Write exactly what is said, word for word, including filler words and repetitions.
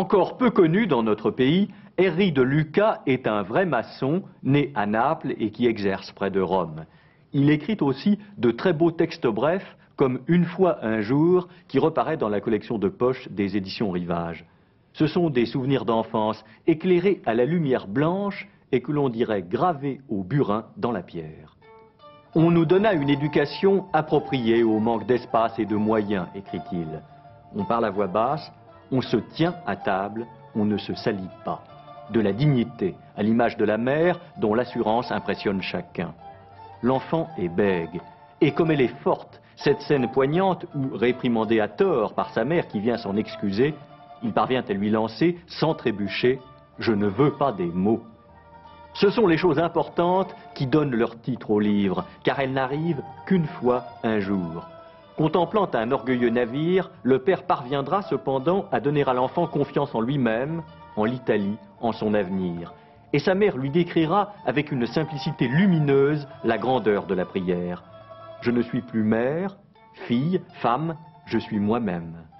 Encore peu connu dans notre pays, Henri de Luca est un vrai maçon, né à Naples et qui exerce près de Rome. Il écrit aussi de très beaux textes brefs, comme Une fois un jour, qui reparaît dans la collection de poche des éditions Rivage. Ce sont des souvenirs d'enfance éclairés à la lumière blanche et que l'on dirait gravés au burin dans la pierre. On nous donna une éducation appropriée au manque d'espace et de moyens, écrit-il. On parle à voix basse, on se tient à table, on ne se salit pas. De la dignité, à l'image de la mère, dont l'assurance impressionne chacun. L'enfant est bègue, et comme elle est forte, cette scène poignante où, réprimandé à tort par sa mère qui vient s'en excuser, il parvient à lui lancer, sans trébucher, « Je ne veux pas des mots ». Ce sont les choses importantes qui donnent leur titre au livre, car elles n'arrivent qu'une fois un jour. Contemplant un orgueilleux navire, le père parviendra cependant à donner à l'enfant confiance en lui-même, en l'Italie, en son avenir. Et sa mère lui décrira avec une simplicité lumineuse la grandeur de la prière. Je ne suis plus mère, fille, femme, je suis moi-même.